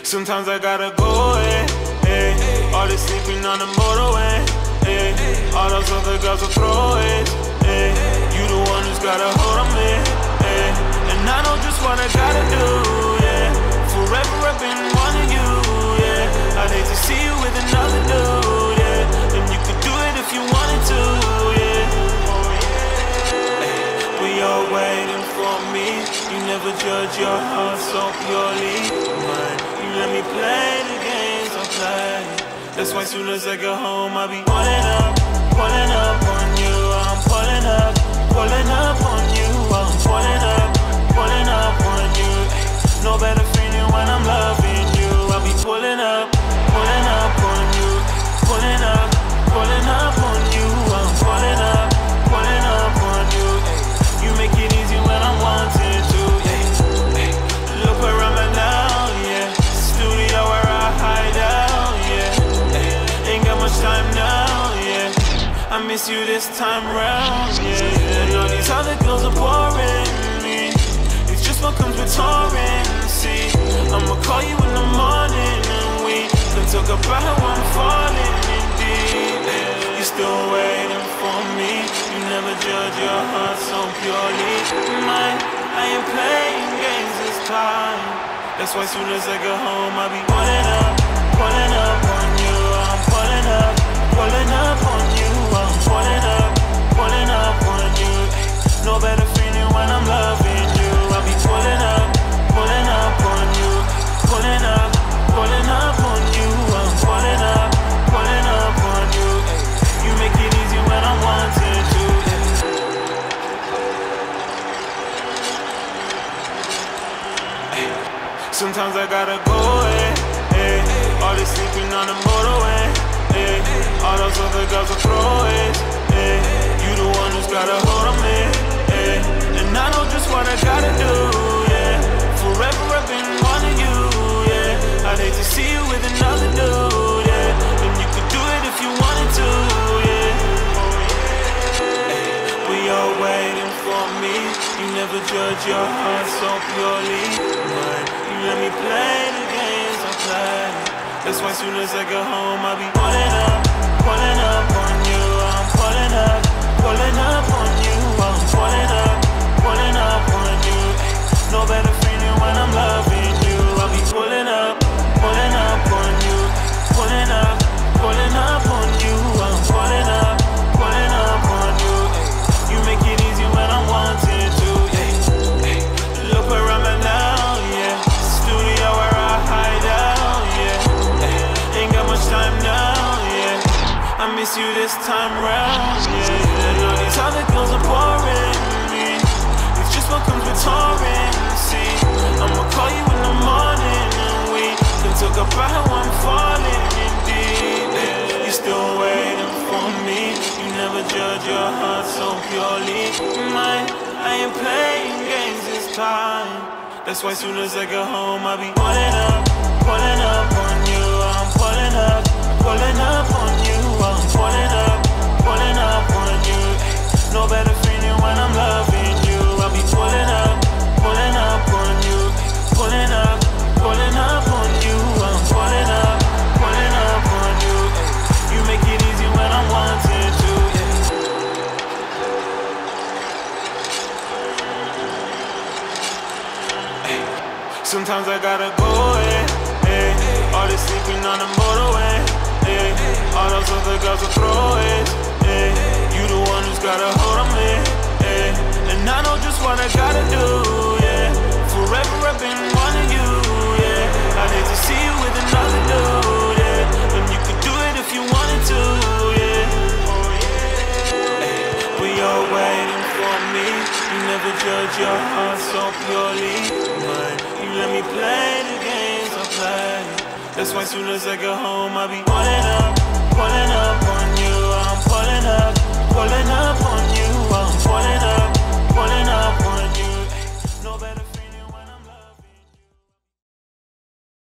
Sometimes I gotta go away, all this sleeping on the motorway, all those other girls are throwaways, you the one who's got a hold on me, and I know just what I gotta do, forever I've been wanting you, I'd hate to see you with another dude, and you could do it if you wanted to, but you're waiting for me. You never judge your heart so purely mine. You let me play the games I play. That's why soon as I get home I'll be pulling up on you. I'm pulling up on you. I'm pulling up on you. No better feeling when I'm loving you. I'll be pulling up on you. Pulling up on you. I'm pulling up on you. You make it easy when I'm wanting to. Look where I'm at now, studio where I hide out, ain't got much time now, I miss you this time round, And all these other girls are boring me. It's just what comes with touring. See, I'ma call you in the morning and we can talk about how I'm falling indeed. You're still waiting for me. You never judge your heart so purely mine. I ain't playing games this time. That's why soon as I get home I'll be pulling up on you. I'm pulling up on you. I'm pulling up on you. No better feeling when I'm loving you. I'll be pulling up on you. Pulling up on you. I'm pulling up on you. You make it easy when I'm wanting to. Sometimes I gotta go away, all this sleeping on the motorway, all those other girls are throwaways, you the one who's got a hold on me, and I know just what I gotta do, forever I've been wanting you, I'd hate to see you with another dude, and you could do it if you wanted to, but you're waiting for me. You never judge your heart so purely mine. You let me play the games I play. That's why soon as I get home I'll be pulling up on you. I'm pulling up on you. I'm pulling up on you. No better feeling when I'm loving you. I'll be pulling up on you. Pulling up on you. I'm pulling up on you. You make it easy when I'm wanting to. Look where I'm at now, studio where I hide out, ain't got much time now, I miss you this time round, And all these other girls are boring me. It's just what comes with touring. See, I'ma call you in the morning and we can talk about how I'm falling indeed. You're still waiting for me. You never judge your heart so purely mine. I ain't playing games this time. That's why soon as I get home I'll be pulling up on you. I'm pulling up on you. I'm pulling up on you. No better feeling when I'm loving you. I'll be pulling up on you. Pulling up on you. I'm pulling up on you. You make it easy when I'm wanting to. Sometimes I gotta go away, all this sleeping on the motorway, all those other girls are throwaways, you the one who's got a hold on me, and I know just what I gotta do, forever I've been wanting you, I'd hate to see you with another dude, and you could do it if you wanted to, but you're waiting for me. You never judge your heart so purely mine. You let me play the games I play. That's why soon as I get home I'll be pulling up on you. I'm pulling up on you.